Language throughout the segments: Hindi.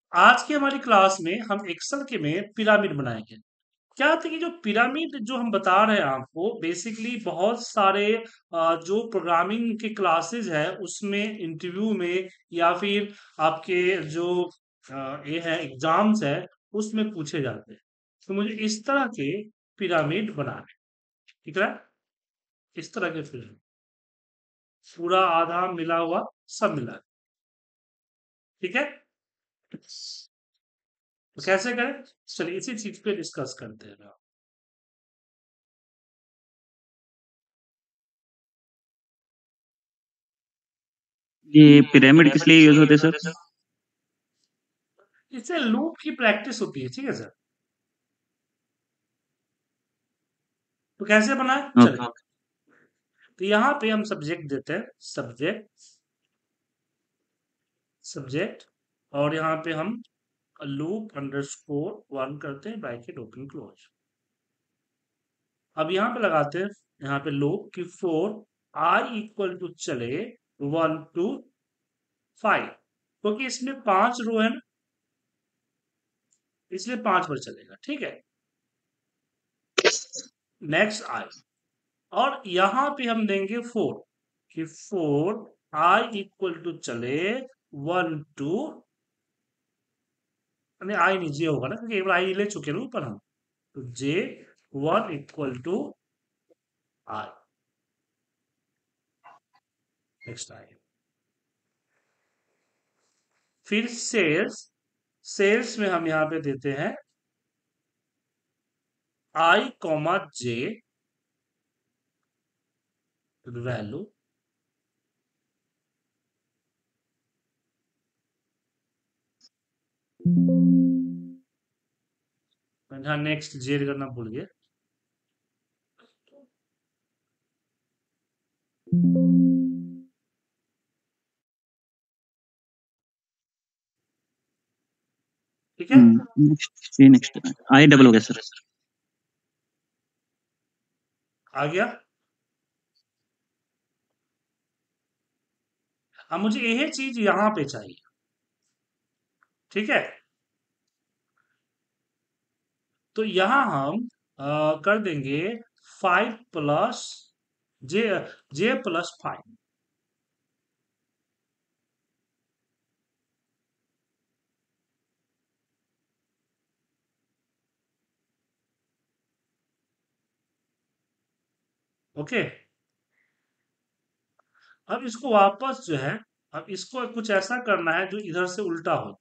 आज की हमारी क्लास में हम एक्सेल के में पिरामिड बनाएंगे। क्या था कि जो पिरामिड जो हम बता रहे हैं आपको बेसिकली बहुत सारे जो प्रोग्रामिंग के क्लासेस है उसमें इंटरव्यू में या फिर आपके जो ये है एग्जाम्स है उसमें पूछे जाते हैं। तो मुझे इस तरह के पिरामिड बनाने हैं, ठीक है। इस तरह के पिरामिड पूरा आधा मिला हुआ सब मिला है, ठीक है। तो कैसे करें, चलिए इसी चीज पे डिस्कस करते हैं। ये पिरामिड किस लिए यूज होते हैं सर? इससे लूप की प्रैक्टिस होती है, ठीक है सर। तो कैसे बनाए, ओके। चलिए। तो यहाँ पे हम सब्जेक्ट देते हैं, सब्जेक्ट सब्जेक्ट, और यहाँ पे हम लूप अंडरस्कोर वन करते हैं, ब्रैकेट ओपन क्लोज। अब यहाँ पे लगाते हैं, यहाँ पे लूप की फोर आई इक्वल टू चले 1 to 5, क्योंकि इसमें 5 रो है ना, इसलिए 5 पर चलेगा, ठीक है। नेक्स्ट आई, और यहाँ पे हम देंगे फोर कि फोर आई इक्वल टू चले 1 to, नहीं आई नहीं जे होगा ना, क्योंकि एक बार आई ले चुके ना ऊपर हम। तो J1 equal to I. Next I, फिर सेल्स, सेल्स में हम यहाँ पे देते हैं I, J वैल्यू। हाँ, नेक्स्ट जे करना भूल गए। ठीक है, next G, next I double हो गया सर। आ गया। अब मुझे यही चीज यहाँ पे चाहिए, ठीक है। तो यहाँ हम कर देंगे 5 प्लस J+5। ओके। अब इसको वापस जो है, अब इसको कुछ ऐसा करना है जो इधर से उल्टा हो।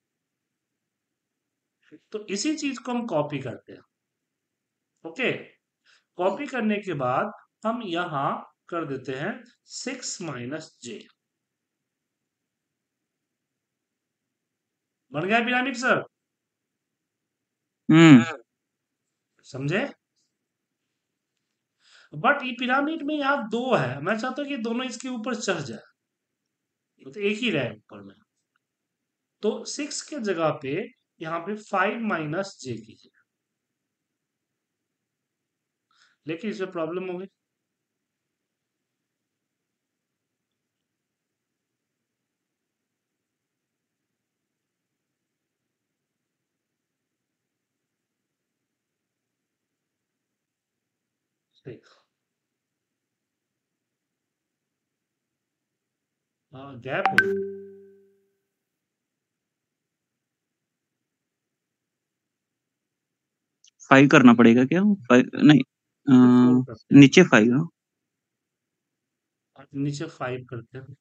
तो इसी चीज को हम कॉपी करते हैं, ओके। कॉपी करने के बाद हम यहां कर देते हैं 6 - J। बन गया पिरामिड सर, हम्म। समझे। बट ये पिरामिड में यहाँ दो है, मैं चाहता हूँ कि दोनों इसके ऊपर चढ़ जाए, तो एक ही रहे ऊपर में। तो 6 के जगह पे यहाँ पे 5 - J कीजिए, लेकिन इसमें प्रॉब्लम हो गई। हाँ, गैप हो गई। 5 करना पड़ेगा क्या? 5 नहीं, तो 4 करते हैं, नीचे 5 हो। और नीचे 5 करते हैं।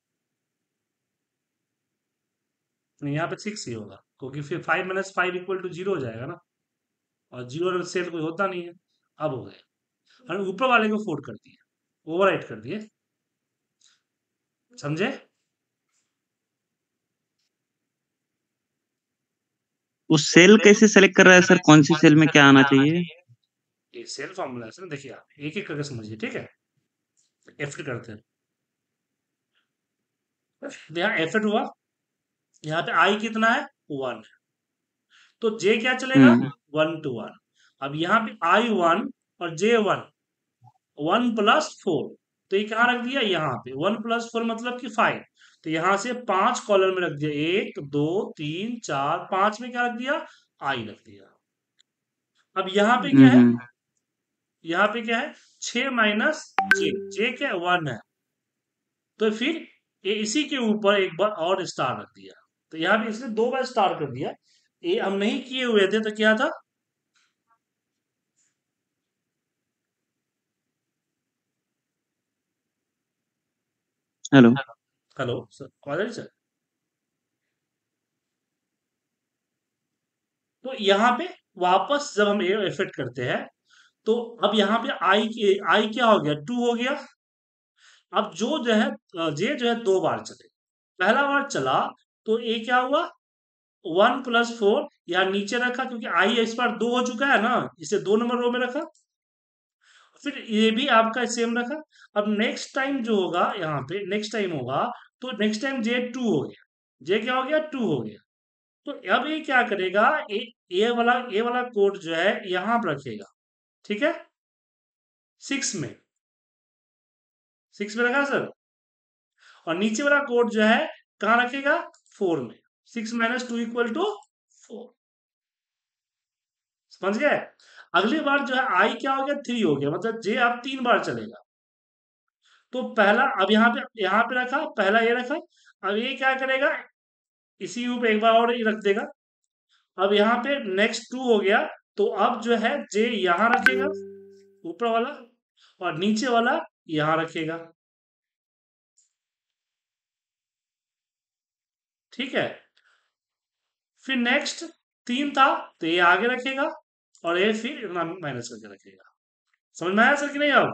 नहीं, यहाँ पे 6 ही होगा, क्योंकि फिर 5 - 5 = 0 हो जाएगा ना, और जीरो सेल कोई होता नहीं है। अब हो गए, और ऊपर वाले को फोल्ड कर दिए, ओवरराइट कर दिए, समझे। उस सेल कैसे सेलेक्ट कर रहा है सर? कौन सी सेल में क्या आना चाहिए? ये सेल फॉर्मूला है ना, देखिए आप एक एक करके समझिए, ठीक है। एफ करते हैं, यहाँ एफ हुआ, यहाँ पे आई कितना है, 1। तो जे क्या चलेगा, हम्म। 1 to 1। अब यहाँ पे I1 और J1, 1+4, तो ये कहाँ रख दिया, यहाँ पे 1+4 मतलब कि 5। तो यहां से 5 कॉलम में रख दिया, 1 2 3 4 5 में क्या रख दिया, आई रख दिया। अब यहाँ पे क्या है, हम्म। यहाँ पे क्या है, 6 माइनस जे, जे क्या 1 है, तो फिर ये इसी के ऊपर एक बार और स्टार रख दिया। तो यहाँ पे इसने 2 बार स्टार कर दिया, ये हम नहीं किए हुए थे तो क्या था। हेलो। हेलो सर, आवाज आ रही सर। तो यहाँ पे वापस जब हम इफेक्ट करते हैं, तो अब यहाँ पे आई क्या हो गया, 2 हो गया। अब जो है जे जो है 2 बार चले, पहला बार चला तो ये क्या हुआ, 1 + 4 यहाँ नीचे रखा, क्योंकि आई इस बार 2 हो चुका है ना, इसे 2 नंबर रो में रखा। फिर ये भी आपका सेम रखा। अब नेक्स्ट टाइम जो होगा, यहाँ पे नेक्स्ट टाइम होगा, तो नेक्स्ट टाइम जे 2 हो गया, जे क्या हो गया, 2 हो गया। तो अब ये क्या करेगा, ए वाला कोड जो है यहाँ पर रखेगा, ठीक है, 6 में, 6 में रखा सर। और नीचे वाला कोड जो है कहाँ रखेगा, 4 में, 6 - 2 = 4। समझ गए। अगली बार जो है आई क्या हो गया, 3 हो गया, मतलब जे अब 3 बार चलेगा। तो पहला अब यहाँ पे रखा, पहला ये रखा। अब ये क्या करेगा, इसी ऊपर एक बार और ये रख देगा। अब यहाँ पे नेक्स्ट 2 हो गया, तो अब जो है जे यहाँ रखेगा, ऊपर वाला, और नीचे वाला यहाँ रखेगा, ठीक है। फिर नेक्स्ट 3 था, तो ये आगे रखेगा, और ये फिर माइनस करके रखेगा। समझ में आया सर कि नहीं अब।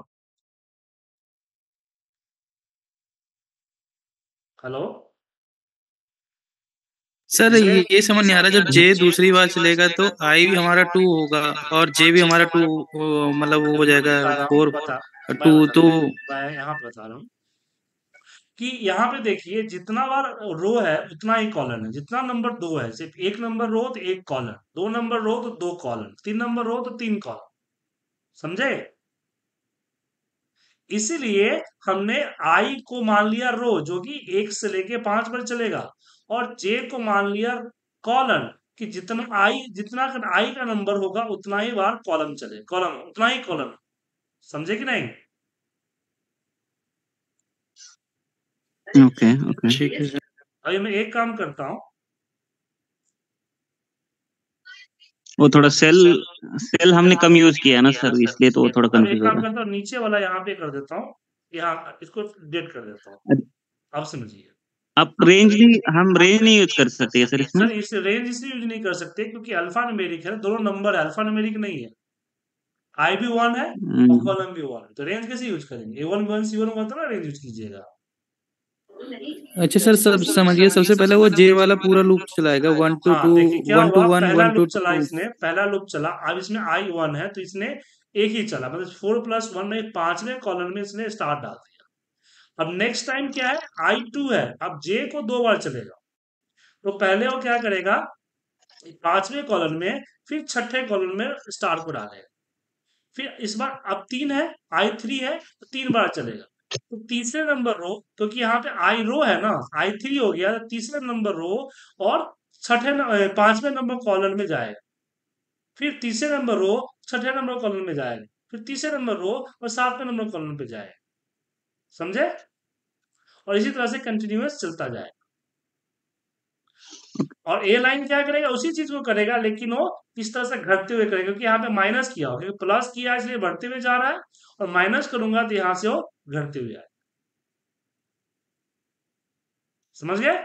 हेलो। सर इसमें ये समझ नहीं आ रहा, जब जे दूसरी बार चलेगा तो आई भी हमारा 2 होगा और जे भी हमारा 2, मतलब वो हो जाएगा बता रहा हूँ, 4 बता मैं 2 बता तो। मैं यहाँ पे बता रहा हूँ कि यहाँ पे देखिए, जितना बार रो है उतना ही कॉलम है, जितना नंबर 2 है, सिर्फ एक नंबर रो तो एक कॉलम, 2 नंबर रो तो 2 कॉलम, 3 नंबर रो तो 3 कॉलम। समझे। इसीलिए हमने आई को मान लिया रो, जो कि 1 से लेके 5 पर चलेगा, और जे को मान लिया कॉलम, कि जितना आई का नंबर होगा उतना ही बार कॉलम चले, कॉलम उतना ही कॉलम। समझे कि नहीं। Okay okay. ठीक है सर। अभी मैं एक काम करता हूँ, वो थोड़ा सेल सेल हमने कम यूज किया है ना सर, इसलिए तो वो थोड़ा अब एक कंफ्यूज हो काम रहा करता हूँ, नीचे वाला यहाँ पे कर देता हूँ, यहाँ इसको डेट कर देता हूँ। है। अब समझिए। आप रेंज भी, हम रेंज नहीं यूज कर सकते क्या सर इसमें? सर इस रेंज इसलिए यूज नहीं कर सकते क्योंकि अल्फा न्यूमेरिक है, दोनों नंबर है, अल्फा न्यूमेरिक नहीं है। आई भी 1 है और हम्म। कॉलम भी 1 है, तो रेंज कैसे यूज करेंगे, A1 B1 C1 हुआ तो ना रेंज यूज कीजिएगा। अच्छा सर, सब समझिए, सबसे पहले वो जे वाला पूरा लूप चलाएगा, 1 to हाँ 2, देखिए क्या 1 to हुआ, 1, पहला 1 लूप to चला 2। इसने, पहला लूप चला, अब इसमें आई 1 है तो इसने एक ही चला, मतलब 4 + 1 में 5वें कॉलम में इसने स्टार डाल दिया। अब नेक्स्ट टाइम क्या है, आई 2 है, अब जे को 2 बार चलेगा, तो पहले वो क्या करेगा, 5वें कॉलम में, फिर 6ठे कॉलम में स्टार को डालेगा। फिर इस बार अब 3 है, आई 3 है, तो 3 बार चलेगा। तो तीसरे नंबर रो, क्योंकि यहाँ पे आई रो है ना, आई 3 हो गया, तो तीसरे नंबर रो और 5वें नंबर कॉलम में जाएगा। फिर तीसरे नंबर रो 6ठे नंबर कॉलम में जाएगा, फिर तीसरे नंबर रो और 7वें नंबर कॉलम पे जाएगा। समझे। और इसी तरह से कंटिन्यूअस चलता जाएगा। और ए लाइन क्या करेगा, उसी चीज को करेगा, लेकिन वो इस तरह से घटते हुए करेगा, क्योंकि यहाँ पे माइनस किया हो, क्योंकि प्लस किया इसलिए बढ़ते हुए जा रहा है, और माइनस करूंगा तो यहाँ से वो घटते हुए आएगा। समझ गए।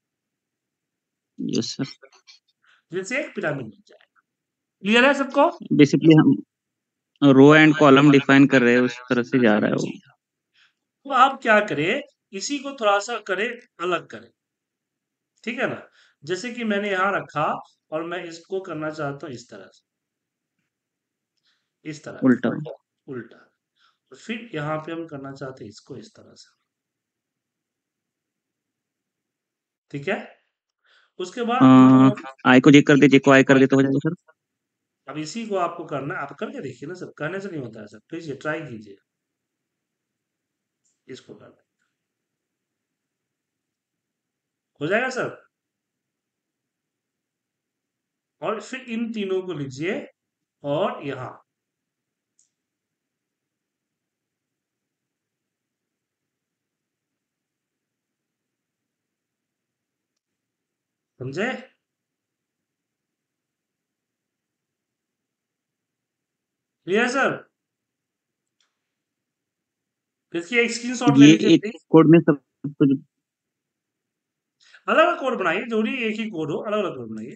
Yes sir. जिससे एक पिरामिड बन जाएगा। क्लियर है सबको। बेसिकली हम रो एंड कॉलम डिफाइन कर रहे हैं, उस तरह से जा रहा है वो। तो आप क्या करें, इसी को थोड़ा सा करें, अलग करें, ठीक है ना। जैसे कि मैंने यहाँ रखा, और मैं इसको करना चाहता हूँ इस तरह से, इस तरह उल्टा। उल्टा। और फिर यहाँ पे हम करना चाहते हैं इसको इस तरह से, ठीक है। उसके बाद आई को जे कर दे, जे को आई कर दे तो हो जाएगा सर। अब इसी को आपको करना है, आप करके देखिए ना सर, कहने से नहीं होता है सर, कीजिए, ट्राई कीजिए इसको करना। हो जाएगा सर? और फिर इन तीनों को लीजिए और यहाँ समझे? Clear sir? इसकी एक स्क्रीनशॉट ले ये लीजिए एक प्लीज। कोड में सब कुछ। अलग अलग कोड बनाइए, जरूरी एक ही कोड हो, अलग अलग कोड बनाइए।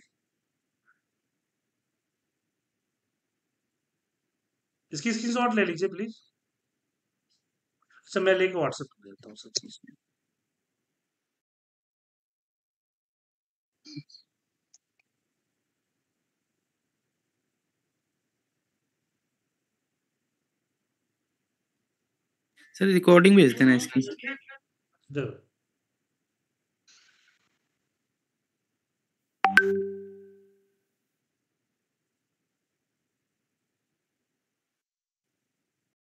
इसकी स्क्रीनशॉट ले लीजिए प्लीज। अच्छा मैं लेके व्हाट्सएप कर देता हूँ सब चीज। सर रिकॉर्डिंग भेज देना इसकी। जरूर।